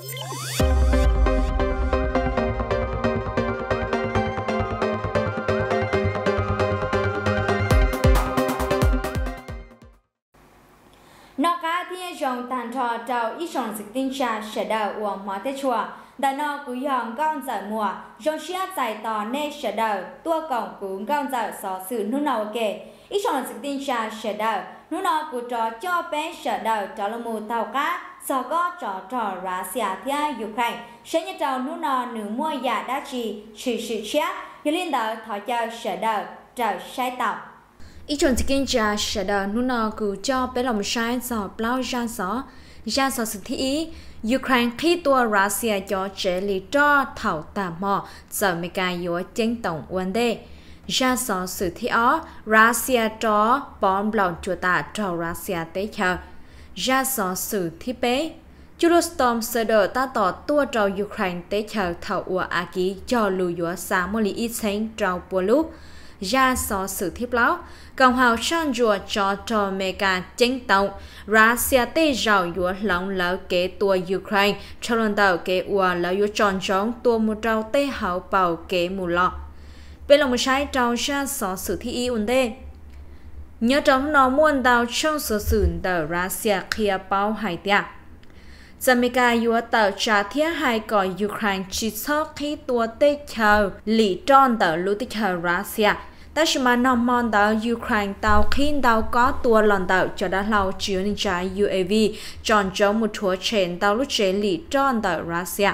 nó cá thiên dòng tàn trò trào ít dòng dịch tinh trà sẽ đầu của hóa tế chùa đã nó cú dòng con giải mùa dòng xia giải tỏ nê sẽ đầu tua cổng cú con giải xó sự nụ nào kể ít dòng dịch tinh trà sẽ đầu nụ nào cú trò cho bé sẽ đầu trò là mù tàu cá sau có trò Russia thiên Ukraine sẽ như trò nụ nào nửa mua giả đá trì sự chết như liên đạo thọ cho sẽ đầu trò sai tàu ít chọn kinh tra sẽ đào nụ nào cứ cho bé lòng sai gió bao ra gió sự thi Ukraine khi tua Russia cho chế lý cho thảo tà mò giờ mấy cái yếu tranh tổng vấn đề ra gió sự thi ó Russia cho bom lòng chùa ta cho Russia tế chờ ra gió sự thi bé Eurostorm sơ đỡ ta tỏ tua cho Ukraine tế chờ thảo ua á ký cho lùi yếu xa mô lý ít xanh trao bùa lúc ra gió sự thi báo Cộng hòa sang rùa cho Mega chính tổng Russia tê rào yếu lòng lỡ kế tua Ukraine cho lần đầu kế ua lỡ yếu tròn trống tua một trao tê hậu bào kế mù lọ. Bên lòng trái trao ra gió sự thi y ổn đê. Nhớ trong nó muôn đào trong số sự đờ Russia kia bao hải tiạc. Jamaica yếu tờ trả thiết hai còi Ukraine chỉ sót khi tua tê chờ lý tròn tờ lưu tê chờ Russia. Ta chỉ mà nằm mòn tàu Ukraine tàu khi tàu có tua lần tàu cho đã lâu chiếu nên trái UAV tròn trống một thua chén tàu lúc chế lý tròn tàu Russia.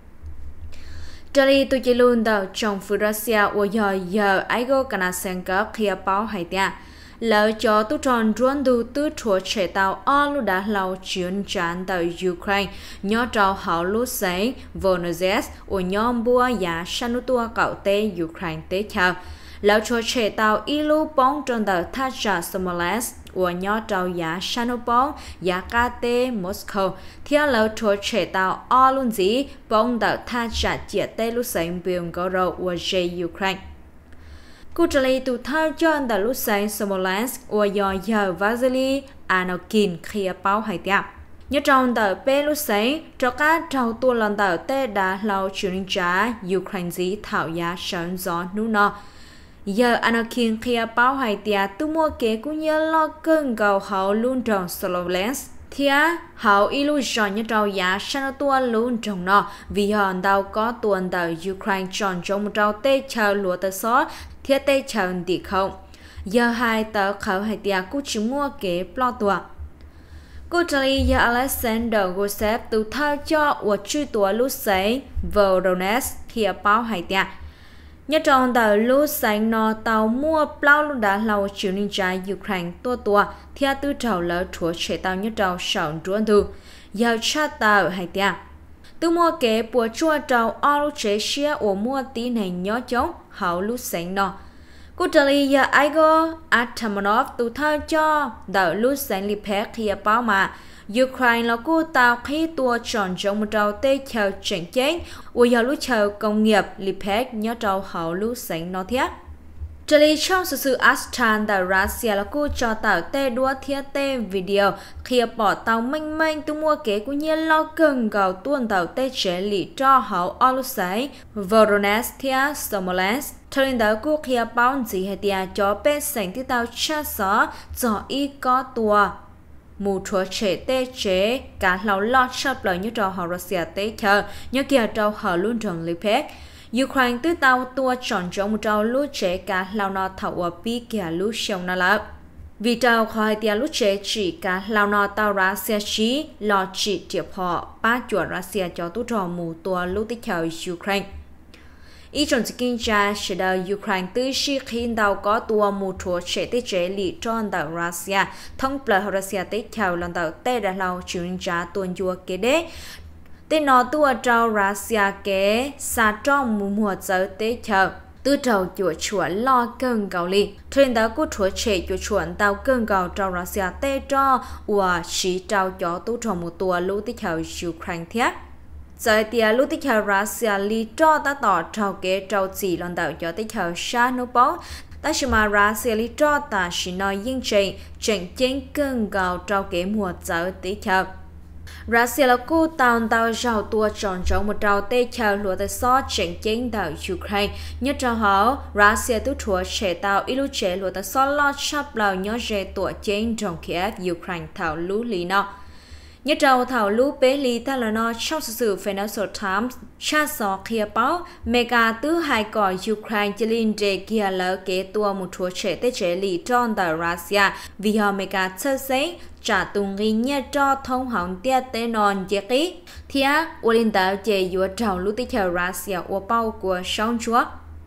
Đây tôi chỉ luôn tàu trong phía Russia ở giờ ai go cana senka kia báo hay tia lỡ cho tu tròn ruộng đủ tư thua chế tàu ở lúc đã lâu chiếu nên trái tàu Ukraine nhớ trao hậu lúc sáng Voronezh ở nhóm bua giá sanu tua cậu tê Ukraine tế chào lão cho trẻ tàu ilu bóng trong tàu Tacha Smolensk của nhỏ tàu giá Shanopong giá KT Moscow theo lão cho trẻ tàu Olunzi bóng tàu Tacha chia tê lúc sáng biên goro của J Ukraine. Cụ thể từ thao cho tàu lúc sáng Smolensk của giờ Vasily Anokin khi báo hay tiệm. Nhớ trong tàu P lúc sáng cho các tàu tua lần tàu tê đã lão chuyển trả Ukraine dĩ thảo giá sơn gió nụ nọ. Giờ Anakin kia báo hay tia tu mua kế cũng như lo cơn gầu hậu luôn trong Smolensk. Thia hậu illusion như trâu giá sang tua luôn trong nó vì hòn đâu có tuần tàu Ukraine tròn trong một trâu tê chờ lúa tờ xó thiết tê chờ đi không. Giờ hai tờ khẩu hay tia cũng chỉ mua kế plo tua. Cụ thể giờ Alexander Gusev từ thao cho của truy tua lúc sáng Voronezh kia báo hay tia. Nhớ trong tàu lúc sáng nó tàu mua plau lúc đã lâu chiều ninh trái Ukraine tua theo tư trào lỡ chúa chế tàu nhớ trào sỏn ruộng thu giờ chát tàu hay tia tư mua kế bùa chua trào ở lúc chế xia ở mua tí này nhớ chống hậu lúc sáng nó cụ thể giờ Igor Atamanov từ thao cho tàu lúc sáng Lipek khi báo mà Ukraine là cô tàu khi tua tròn trong một trâu tê chờ trận chết ở giờ lúc chờ công nghiệp Lipek nhớ trâu hậu lúc sáng nó thiết. Trở lại trong sự Astan tại Russia là cô cho tàu tê đua thiết tê video khi bỏ tàu mênh tu mua kế của nhiên lo cần gạo tuôn tàu tê chế lý cho hậu ở lúc sáng Voronezh thiết Smolensk. Thời điểm đó cô khi báo gì hay tia cho bé sảnh tí tàu chát gió cho y có tua mù chúa chế tê chế cả lão lọt sắp lời như trò họ Russia tê chờ như kia trò họ luôn trong Lipek Ukraine tư tàu tua tròn trong một trò lúc chế cả lão nọ thảo ở bi kia lúc sông nà lợp vì trò khỏi tia lúc chế chỉ cả lão nọ tàu Russia chỉ lo chỉ tiệp họ ba chuột Russia cho tu trò mù tua lúc tích chờ Ukraine. Ý trong kinh tra sẽ đào Ukraine tư sĩ khi đào có tua mù chúa chế tế chế lý tròn đào Russia thông bởi Russia tế theo lần đào tế đã lâu chuyển trả tuần chùa kế đế. Tế nó tua trao Russia kế xa trong mù mùa giờ tế theo. Tư trào chùa lo cơn gạo lý. Thuyền đó của chúa chế chùa tàu cơn gạo trao Russia tế cho và chỉ trao cho tu trò mù tua lưu tế theo Ukraine thiết. Giờ tia lúc tích hợp Russia lý cho ta tỏ trao kế trao chỉ lần đầu cho tích hợp xa nô bó. Ta chỉ mà Russia lý cho ta chỉ nói yên trình, trận chiến cơn gạo trao kế mùa giờ tích hợp. Russia là cô tàu giàu tua tròn trống một trào tê chờ lúa tới xó chiến chiến đảo Ukraine. Nhất trào họ, Russia tu chúa chế tàu ilu chế lúa tới xó lo chắp lào nhớ dê tủa chiến trong Kiev Ukraine thảo lũ lý nọ. Nhất trào thảo lũ bế lý ta là nó trong sự Financial Times cha xó kia báo mega tứ hai cỏ Ukraine chỉ linh đề kia lỡ kế tua một chúa chế tế chế lý tròn tàu Russia vì họ mega thơ giấy trả tung ghi nhé cho thông hỏng tiết tế non dễ ký. Thì Ulin tạo chế dùa trào lũ tích hợp Russia của bao của sông chúa.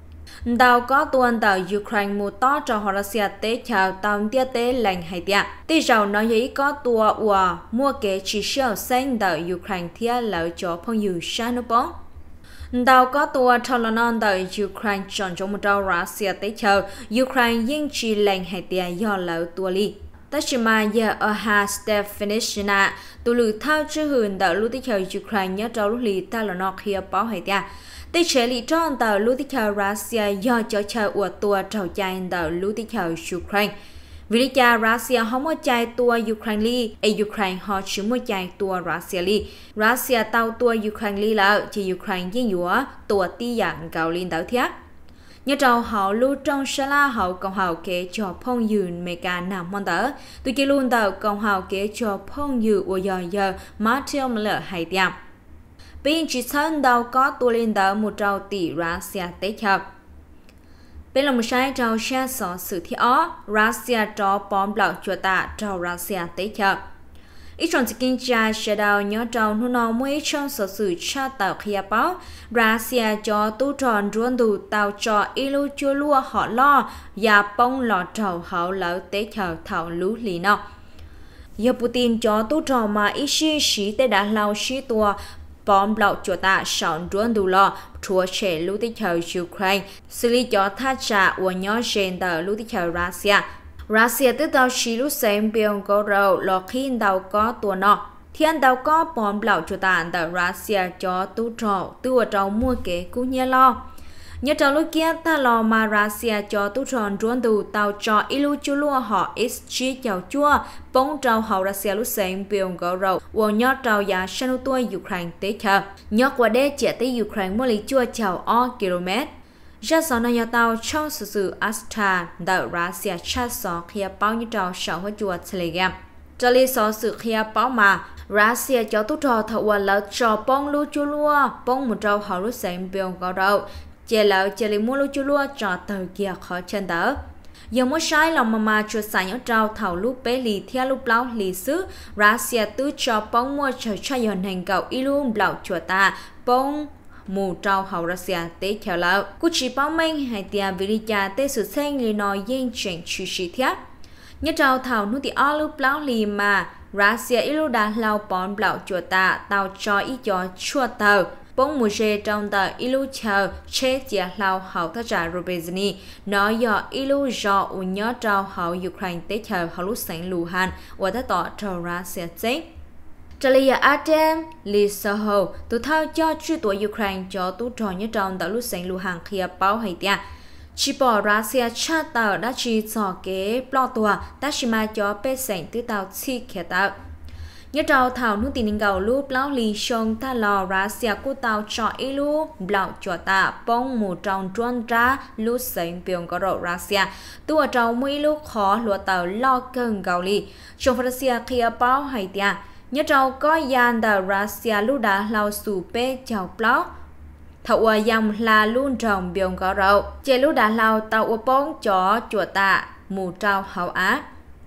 Tàu có tuần tàu Ukraine mù to cho họ Russia tế chào tàu tiết tế lành hay tiết. Tí giàu nói dĩ có tùa ua mua kế chỉ siêu xanh tàu Ukraine thiết lỡ cho phong dụ xa nụ bóng. Tàu có tùa cho là non tàu Ukraine chọn cho một tàu Russia tế chào Ukraine nhưng chỉ lành hay tiết do lỡ tùa ly. Tất chỉ mà giờ ở hà Stefanishina tù lử thao chứ hưởng tàu lưu tích hợp Ukraine nhớ trao lúc lì ta là nó kia báo hay tiết. Tế chế lý tròn tàu lưu tích hợp Russia do cho chờ ua tùa trào chạy tàu lưu tích hợp Ukraine. Vì lý cha Russia không có chạy tùa Ukraine li, Ukraine họ chỉ muốn chạy tùa Russia li. Russia tàu tùa Ukraine li là chỉ Ukraine với dũa tùa tí dạng gạo liên tàu thiết. Nhớ trâu họ lưu trong xa la hậu cộng hào kế cho phong dùn mê ca nằm môn tớ. Tùy kì luôn tàu cộng hào kế cho phong dùn ua giờ Matthew Miller hay tiệm. Bên chỉ thân đâu có tùa lên tàu một trâu tỷ Russia tế hợp. Bên là một sai trâu xa xó sự thi ó, Russia trò bom lọc chùa tạ trâu Russia tế hợp. Ít trong kinh tra sẽ đào nhớ trâu nụ nó mới trong sở sự cha tàu khía báo, Russia cho tu tròn ruôn đủ tàu cho ilu chua lua họ lo, và bông lọ trâu hậu lỡ tế hợp thảo lũ lý nọ. Giờ Putin cho tu trò mà ít xí tế đã lao xí tùa, bom lọc chùa tạ sẵn ruôn đủ lọ, chúa trẻ lũ tích hợp Ukraine, xử lý cho thác trả của nhớ trên tàu lũ tích hợp Russia. Russia tự tàu xí lúc xem biên có rầu lọ khi tàu có tùa nọ. Thiên tàu có bom lọc chùa tạ tàu Russia cho tu trò tư ở trong mua kế cú nhé lo. Nhớ trong lúc kia ta lò mà Russia cho tu tròn ruôn đủ tàu cho ilu chú lua họ XG chào chua bóng trao hậu Russia lúc xem biên có rầu của nhớ trao giá sanu tuôi Ukraine tế chờ. Nhớ qua đế trẻ tới Ukraine mua lý chua chào o km. Ra sọ nó nhà tàu trong sự Asta tàu Russia chat sọ khi báo như trao sọ hóa chùa Telegram. Cho lý sọ sự khi báo mà Russia cho tu trò thợ quả lỡ cho bóng lưu chú lua bóng một trao hậu lúc xem biên có rầu. Chê lỡ chê lý mua lưu chú lua cho tờ kia khó chân tớ. Giờ mỗi sai lòng mà chuột xài nhớ trao thảo lúc bế lì theo lúc lâu lì xứ Russia tư cho bóng mua trời cho dọn hành cầu ilu lão chuột ta bóng mù trao hậu Russia tế theo lỡ. Cú chỉ báo mênh hay tìa vì lý cha tế sự xanh lì nói yên chuyện chú sĩ thiết. Nhớ trao thảo nụ tì o lúc lâu lì mà Russia ilu đã lao bóng lão chuột ta tao cho ý cho chuột tờ. Bóng mùa rê trong tờ ilu chờ chế chia lao hậu thất trả Robezini nói do ilu do u nhớ trao hậu Ukraine tế chờ hậu lúc sáng lù hàn và thất tỏ trao ra xe chết. Trả lý Artem Lisoho tụ thao cho truy tuổi Ukraine cho tú trò nhớ trong tờ lúc sáng lù hàn khi báo hay tia. Chỉ bỏ Russia cha tờ đã chỉ cho kế plot tòa ta chỉ mà cho bê sảnh tư tàu chi khía tạo. Nhớ trao thảo nụ tình gạo lúc lão lì xong ta lò Russia của tàu cho ilu lão cho ta bông mù trong truân ra lúc sáng biên có rộ Russia tu ở trong mấy lúc khó lúa tàu lo cơn gạo lì trong Russia kia báo hay tia nhớ trao có gian tàu Russia lúc đã lao sủ bê chào plau thảo ở dòng là luôn trong biên có rộ chế lúc đã lao tàu ở bóng cho chùa ta mù trao hậu á.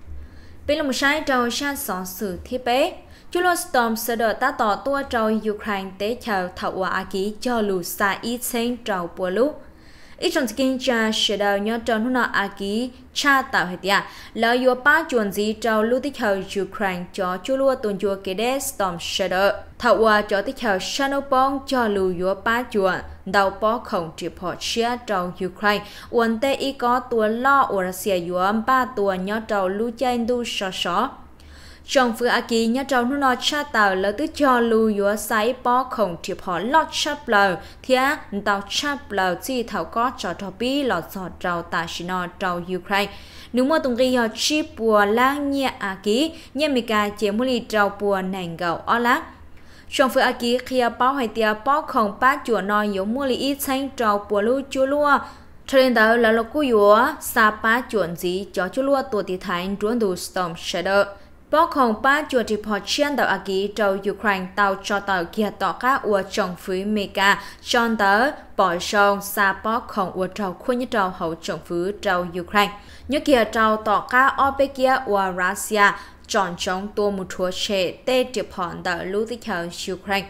Bên là một sai trâu sang sọ sự thiết bế. Chú lô Storm sẽ đợi ta tỏ tua trâu Ukraine tế chào thảo quả á ký cho lù xa ít xanh trâu bùa lúc. Ít trong kinh cha sẽ đợi nhớ trâu nụ nọ á ký cha tạo hệ tìa. Lợi dùa bá chuồn dí trâu lưu tích hợp Ukraine cho chú lùa tuần chùa kế đế Storm sẽ đợi. Thảo quả cho tích hợp Shanopong cho lù dùa bá chuồn. Đầu bó khổng trì bỏ chia trâu Ukraine. Uẩn tế ý có tua lo ở Russia dùa ba tua nhớ trâu lưu chanh đu sọ sọ. trong phương aki nhớ trong nó cha tàu lỡ tứ cho lưu yếu sái bó khổng thiệp họ lọt chắp lờ thia tàu chắp lờ chi thảo có cho bi lọt giọt trào ta chỉ nó trào Ukraine nếu mà tung ghi họ chi bùa lang nhẹ aki nhẹ mika chế mua li trào bùa nành gạo ó lát trong phương aki khi báo hay tia bó khổng ba chùa nói yếu mua li ít xanh trào bùa lưu chua lua cho nên đó là lúc cú yếu sa ba chuẩn gì cho chua lua tuổi tỷ thái ruộng đủ storm shadow bó khổng ba chùa thì họ chiên tàu aki trào Ukraine tàu cho tàu kia tỏ các ua trong phứ meka chọn tớ bỏ sông sa bó khổng ua trào khuôn như trào hậu trong phứ trào Ukraine như kia trào tỏ các Opekia ua Russia chọn trong tua một thua chế tê tiệp hòn tàu lưu tích hợp Ukraine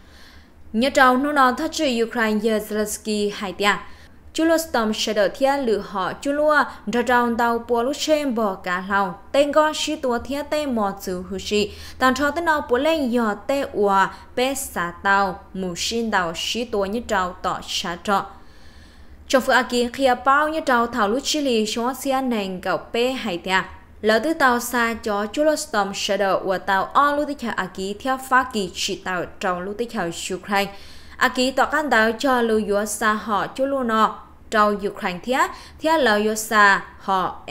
như trào nô nòn thắt chữ Ukraine Zelensky hay tia Chulo Storm Shadow thia lử họ Chulo ra trào tàu bùa lúc trên bò cá lau tên con sĩ tua thia tê mò chữ hư sĩ tàn trò tên nào bùa lên dò tê ua bê xá tàu mù xin tàu sĩ tua như trào tỏ xá trọ trong phương aki khía bao như trào thảo lúc chi lì xóa xia nền gạo bê hay tia lỡ từ tàu xa cho Chulo Storm Shadow của tàu o lúc tích hợp aki theo phá kỳ chỉ tàu trào lúc tích hợp Ukraine aki tỏ căn tàu cho lưu yếu xa họ Chulo nọ trao Ukraine thia là yếu xa họ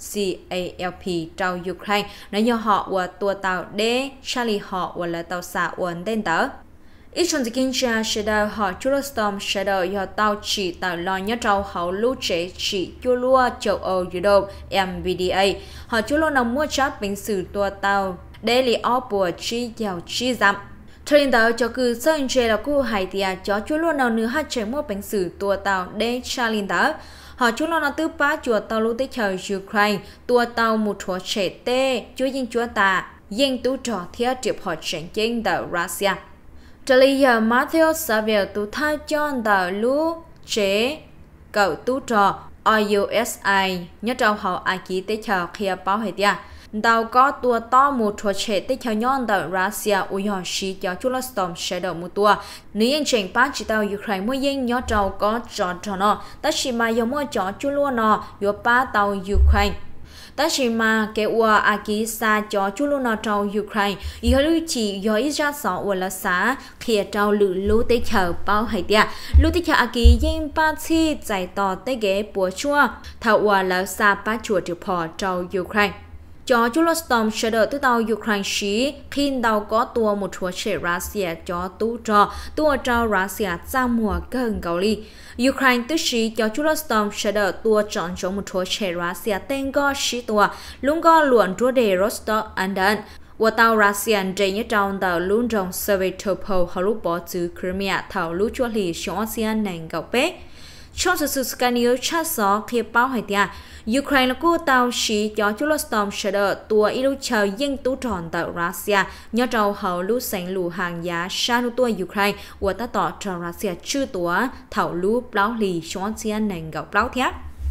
SCALP trao Ukraine nếu như họ của tua tàu D Charlie họ của là tàu xa uốn tên tớ ít trong kinh tra shadow họ Chulo Storm Shadow do tàu chỉ tàu lo nhớ trao hậu lưu chế chỉ Chulo châu Âu Europe MVDA họ Chulo nằm mua chấp bình sử tua tàu để li bùa chi giàu chi giảm trên tàu cho cứ sơn chế là cô hải tia cho Chulo nào nữa hát chế mua bình sử tua tàu để Charlie tớ họ Chulo nào tư bá chùa tàu lưu tích hợp Ukraine tua tàu một thua chế tê chúa dinh chúa ta dinh tú trò thiết triệp họ chiến tranh tàu Russia trở lại giờ Matthew Saville tu thay John tàu lưu chế cậu tú trò IUSI nhớ trong họ ai ký tích hợp khi báo hệ tia tàu có tua to một thua chế tích hợp nhon tàu Russia uyoshi cho Chulo Storm Shadow một tua nếu yên trình bác chỉ tàu Ukraine mua yên nhớ trâu có trò nó ta chỉ mà giống mua chó Chulo nó yếu ba tàu Ukraine ta chỉ mà cái ua akisa cho Chulo nó trâu Ukraine yếu lưu chỉ yếu ít ra sọ ua là xã khi trâu lử lưu tích hợp bao hay tia lưu tích hợp aki yên ba chi giải tỏ tới ghế bùa chua thảo ua là xã ba chùa trực phò trâu Ukraine cho Chulo Storm Shadow từ tàu Ukraine sĩ khi tàu có tua một thua chế Russia cho tua trao Russia ra mùa gần gạo ly Ukraine tức sĩ cho Chulo Storm Shadow tua chọn trong một thua chế Russia tên go sĩ tua luôn go luận rùa đề Rostov Andon của tàu Russian trên nhớ trong tàu luôn trong Sevastopol họ lúc bỏ từ Crimea thảo lúc chua lì xuống ASEAN nền gạo bế trong sự scanner chat gió khi báo hay tia Ukraine là cô tàu sĩ cho Chulo Storm Shadow tua ilu chờ dân tú tròn tàu Russia nhớ trâu hậu lũ sánh lũ hàng giá sa lũ tua Ukraine của ta tỏ trò Russia chưa tua thảo lũ báo lì xuống ASEAN nền gạo báo thép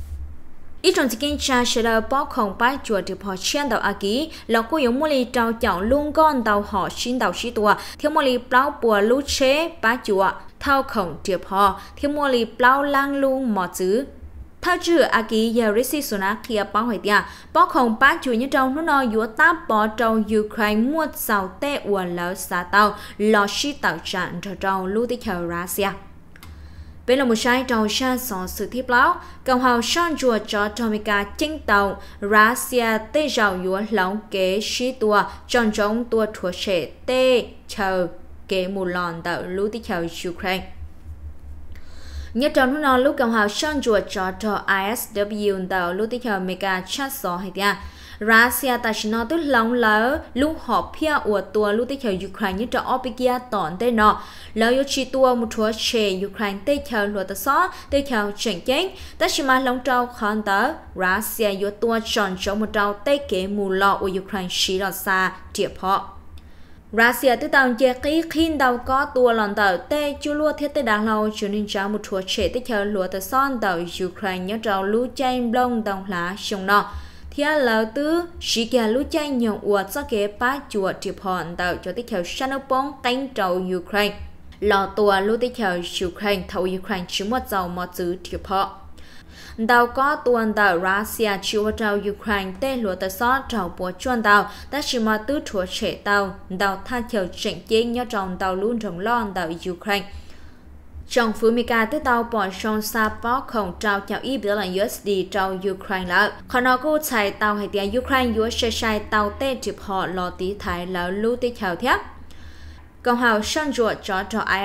ít trong kinh tra Shadow bó không bái chùa trực họ trên tàu aki là cô yếu mua lì trao chọn luôn con tàu họ xin tàu sĩ tua thiếu mua lì báo bùa lũ chế bá chùa thao khổng triệp họ thiếu mua lì bao lang luôn mò chữ thao chữ aki Yerisi Sunak kia báo hỏi tia bó khổng bá chùa như trong nó nói yếu táp bỏ trong Ukraine mua sào tê uẩn lỡ xa tàu lò sĩ tạo trạng cho trong lưu tích hợp Russia bên là một sai trong sang sọ sự tiếp lão cộng hòa sang chùa cho Tomika chính tàu Russia tê giàu yếu lóng kế sĩ tua tròn trống tua thua trẻ tê chờ kế một lòn tàu lưu tích hợp Ukraine nhất trong nó lúc cộng hòa sang chùa cho ISW tàu lưu tích hợp mega chat sọ hay tia Russia ta chỉ nói tức lòng lỡ lúc họ phía ở tua lúc tích hợp Ukraine như cho Opekia tỏn tên nọ lỡ yếu chi tua một thua chế Ukraine tích hợp luật xó tích hợp trận chiến ta chỉ mà lòng trâu khăn tớ Russia yếu tua tròn cho một trâu tích kế mù lọ ở Ukraine chỉ là xa tiệp họ Russia tự tạo chế ký khi đầu có tua lòn tàu tê chú lua thiết tê đáng lâu cho nên cho một thua chế tích hợp luật son tàu Ukraine nhớ trâu lũ chain blong đồng lá sông nọ thia lỡ tứ sĩ kia lũ chay nhộng uất do kế bá chùa triệp hòn tạo cho tích hợp Shanopong cánh trầu Ukraine lò tua lũ tích hợp Ukraine thầu Ukraine chỉ một dầu một chữ triệp họ Tàu có tuần tàu Russia chịu tàu Ukraine tên lúa tàu xót tàu bùa chuan tàu đã chỉ mà tứ chúa trẻ tàu tha chiều chỉnh chiến nhớ trong tàu luôn trong lon tàu Ukraine. Trong phú Mika tới tàu bỏ trong xa bó khổng trao chào ý biểu là USD trao Ukraine là còn nó cũng chạy tàu hay tiền Ukraine US sai tàu tê chụp họ lò tí thái là lưu tí chào thép. Cộng hòa sân ruột cho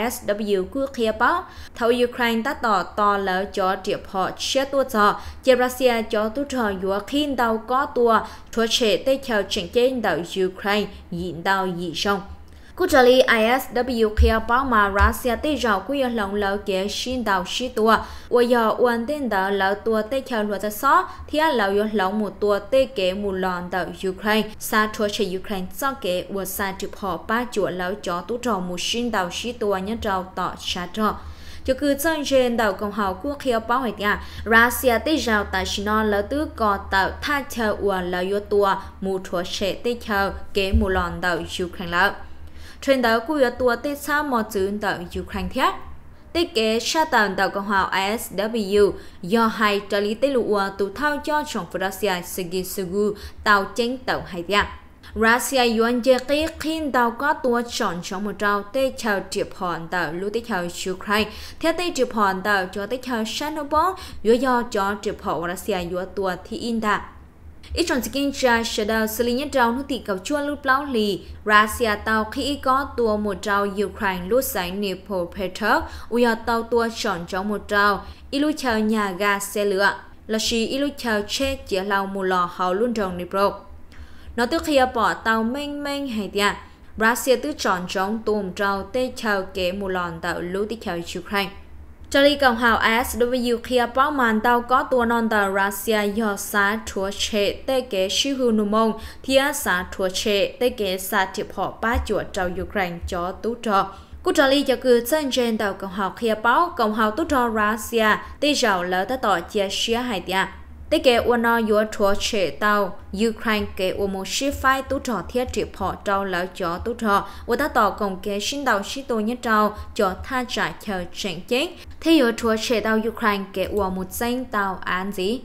ISW của kia báo thầu Ukraine đã tỏ lỡ cho triệp họ chia tua cho Russia cho tu trò dùa khi tàu có tua thua trẻ tới chào chỉnh trên đảo Ukraine nhịn đào nhị sông. Cú trả lời ISW kia báo mà Russia tới rào của lòng lỡ kế xin đào xí tua và giờ ổn định đảo lỡ tua tới chào luật xó thì lỡ lòng một tua tới kế một lòn đảo Ukraine xa thua trẻ Ukraine do kế và xa triệp họ ba chuột lỡ cho tu trò một xin đào xí tua nhớ trào tỏ xa trò. Cho cứ chân trên đảo Cộng hòa quốc kia báo hỏi nhà Russia tới rào tại China lỡ tứ có tạo tha chờ và lỡ yếu tua một thua trẻ tới chào kế một lòn đảo Ukraine lỡ. Trên đó của tua tết xa một chữ tàu Ukraine thiết. Tích kế xa tàu tàu Cộng hòa ISW do hai trả lý tế lụa tù thao cho trong Russia Sigisogu tàu chính tàu hai thiết. Russia yuan dê kê khi tàu có tua chọn trong một trao tê chào triệp hòn tàu lưu tê chào Ukraine. Theo tê triệp hòn tàu cho tê chào Shanobon do cho triệp hòn Russia yuan tua thì in ta. Ít trong skin cha sẽ đào xử lý nhất trao nước thị cầu chua lúc lão lì Russia tàu khi có tua một trao Ukraine lúc giải Dnipropetrovsk uya tàu tua chọn trong một trao ilu chờ nhà ga xe lửa là chỉ ilu chờ chết chỉ lao một lò hào luôn trong Dnipro. Nó từ khi bỏ tàu mênh hay tiệt Russia từ chọn trong tùm trao tê chờ kế một lòn tàu lúc tích chờ Ukraine. Trả lý Cộng hòa ISW kia báo màn tàu có tua non tàu Russia do xa thua trẻ tê kế siêu hư nụ mông thì xa thua trẻ tê kế xa thiệp họ ba chuột trao Ukraine cho tú trò. Cú trả lý cho cứ chân trên tàu Cộng hòa kia báo Cộng hòa tú trò Russia tê rào lỡ ta tỏ chia sẻ hai tiạ. Tê kế ua nó dùa thua trẻ tàu Ukraine kế ua một sĩ phai tú trò thiết triệp họ trao lỡ cho tú trò ua ta tỏ công kế xin tàu sĩ tô nhất trao cho tha trả chờ trận chết. Thế dùa thua trẻ tàu Ukraine kế ua một danh tàu án gì?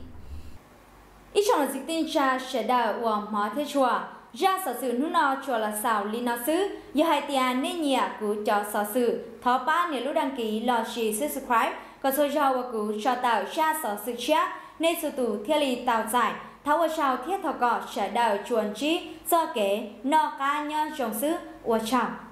Ít trong là dịch tin cha sẽ đào ua mó thế chùa ra sở sự nụ nào chùa là xào lý nó xứ dù hai tiền nên nhẹ của cho sở sự thó ba nếu lúc đăng ký lò xì subscribe còn số rau và của cho tàu ra sở sự chết nên sự tù thiết lý tạo giải tháo ở sau thiết thọ cọ sẽ đào chuồn trí do kế nọ ca nhân trong xứ ua chào.